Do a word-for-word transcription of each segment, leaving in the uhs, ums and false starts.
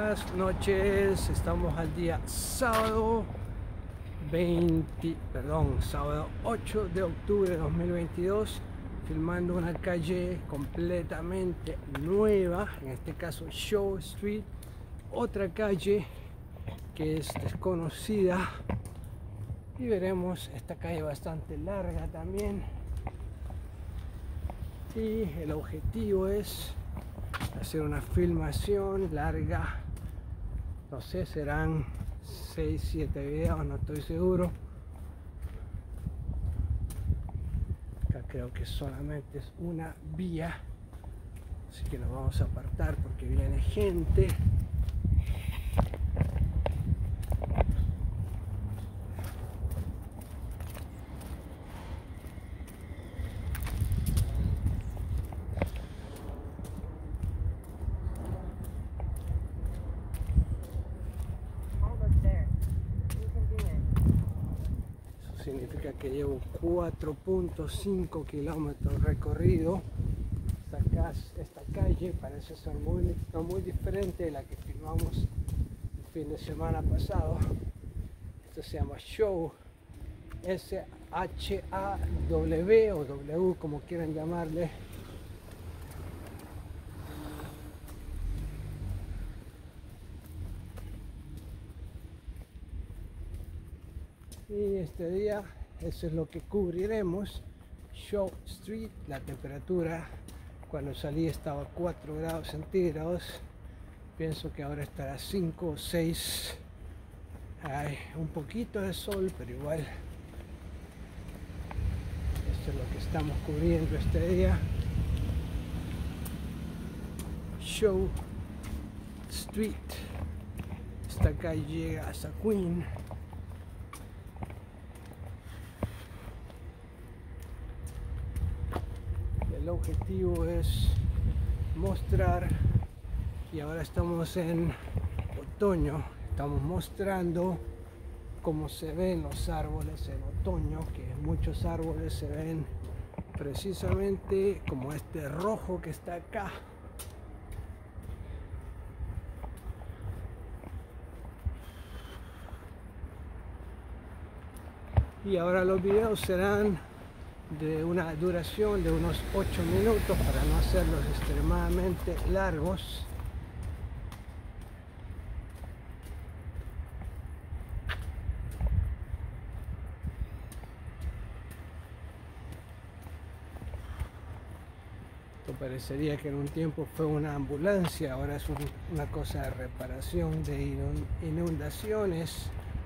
Buenas noches, estamos al día sábado veinte, perdón, sábado ocho de octubre de dos mil veintidós, filmando una calle completamente nueva, en este caso Shaw Street, otra calle que es desconocida, y veremos esta calle bastante larga también, y el objetivo es hacer una filmación larga, no sé, serán seis siete videos, no estoy seguro. Acá creo que solamente es una vía, así que nos vamos a apartar porque viene gente. Significa que llevo cuatro punto cinco kilómetros recorrido. Esta, esta calle parece ser muy, no muy diferente de la que filmamos el fin de semana pasado. Esto se llama Shaw, S H A W o W, como quieran llamarle. Y este día eso es lo que cubriremos. Shaw Street, la temperatura cuando salí estaba a cuatro grados centígrados, pienso que ahora estará cinco o seis. Hay un poquito de sol, pero igual esto es lo que estamos cubriendo este día. Shaw Street, esta calle llega hasta Queen. El objetivo es mostrar, y ahora estamos en otoño, estamos mostrando cómo se ven los árboles en otoño, que muchos árboles se ven precisamente como este rojo que está acá. Y ahora los videos serán de una duración de unos ocho minutos para no hacerlos extremadamente largos. Esto parecería que en un tiempo fue una ambulancia, ahora es un, una cosa de reparación de inundaciones.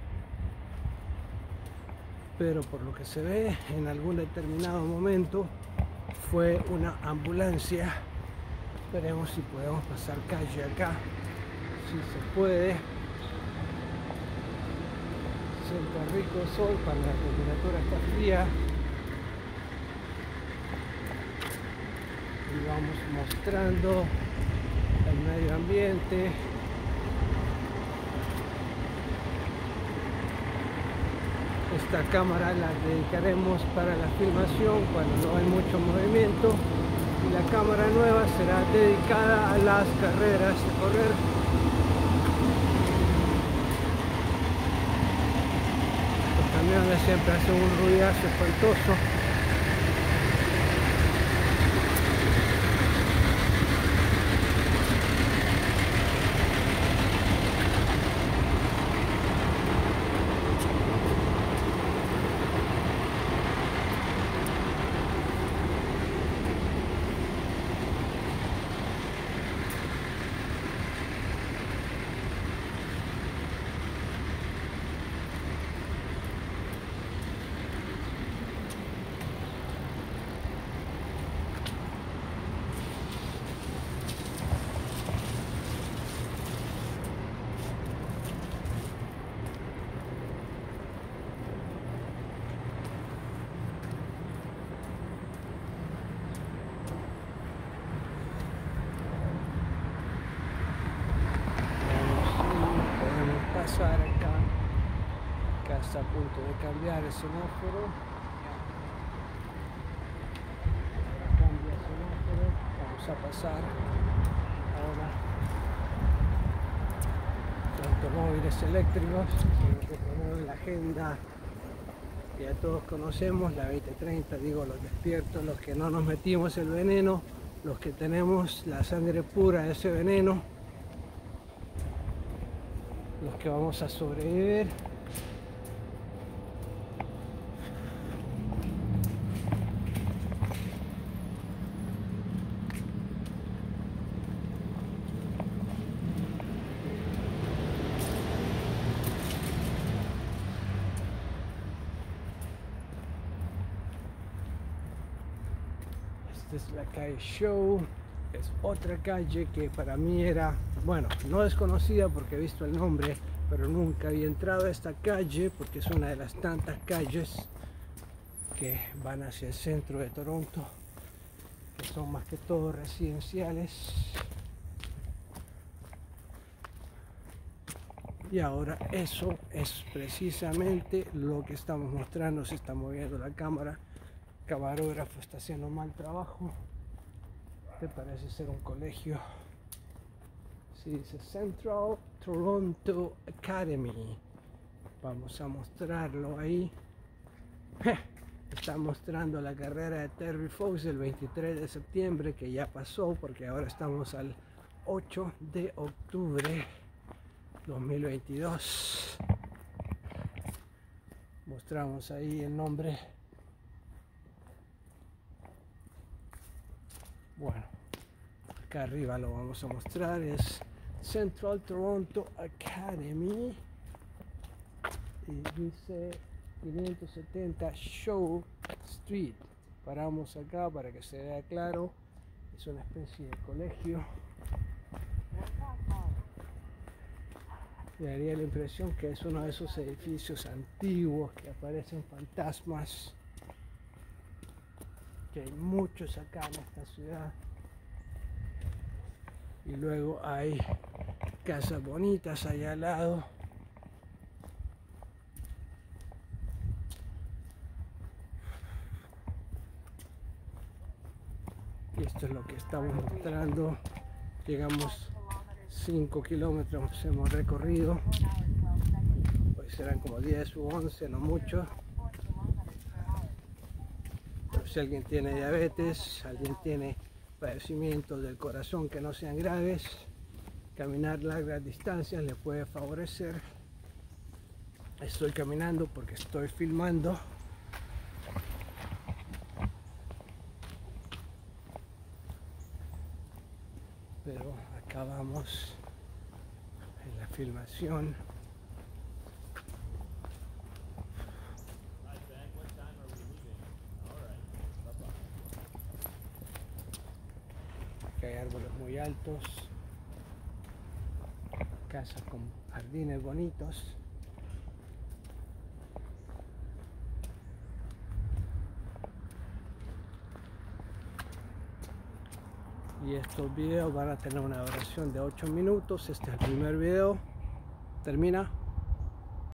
Pero por lo que se ve, en algún determinado momento fue una ambulancia. Veremos si podemos pasar calle acá, si se puede. Siento rico el sol cuando la temperatura está fría. Y vamos mostrando el medio ambiente. Esta cámara la dedicaremos para la filmación cuando no hay mucho movimiento, y la cámara nueva será dedicada a las carreras de correr. Los camiones siempre hacen un ruidazo espantoso. Pasar acá, acá está a punto de cambiar el semáforo. Ahora cambia el semáforo, vamos a pasar ahora automóviles eléctricos, que ponemos en la agenda que ya todos conocemos, la veinte treinta, digo los despiertos, los que no nos metimos el veneno, los que tenemos la sangre pura de ese veneno, los que vamos a sobrevivir. Esta es la calle Show, es otra calle que para mí era, bueno, no desconocida porque he visto el nombre, pero nunca había entrado a esta calle porque es una de las tantas calles que van hacia el centro de Toronto, que son más que todo residenciales. Y ahora eso es precisamente lo que estamos mostrando. Se está moviendo la cámara, el camarógrafo está haciendo mal trabajo. Este parece ser un colegio. Sí, dice Central Toronto Academy. Vamos a mostrarlo ahí. Está mostrando la carrera de Terry Fox el veintitrés de septiembre, que ya pasó porque ahora estamos al ocho de octubre dos mil veintidós. Mostramos ahí el nombre. Bueno, acá arriba lo vamos a mostrar, es Central Toronto Academy y dice quinientos setenta Show Street. Paramos acá para que se vea claro, es una especie de colegio. Me daría la impresión que es uno de esos edificios antiguos que aparecen fantasmas, que hay muchos acá en esta ciudad. Y luego hay casas bonitas allá al lado. Y esto es lo que estamos mostrando. Llegamos cinco kilómetros, hemos recorrido. Hoy serán como diez u once, no mucho. Pero si alguien tiene diabetes, alguien tiene padecimientos del corazón que no sean graves, caminar largas distancias le puede favorecer. Estoy caminando porque estoy filmando. Pero acá vamos en la filmación. Acá hay árboles muy altos, casas con jardines bonitos. Y estos videos van a tener una duración de ocho minutos. Este es el primer video. Termina.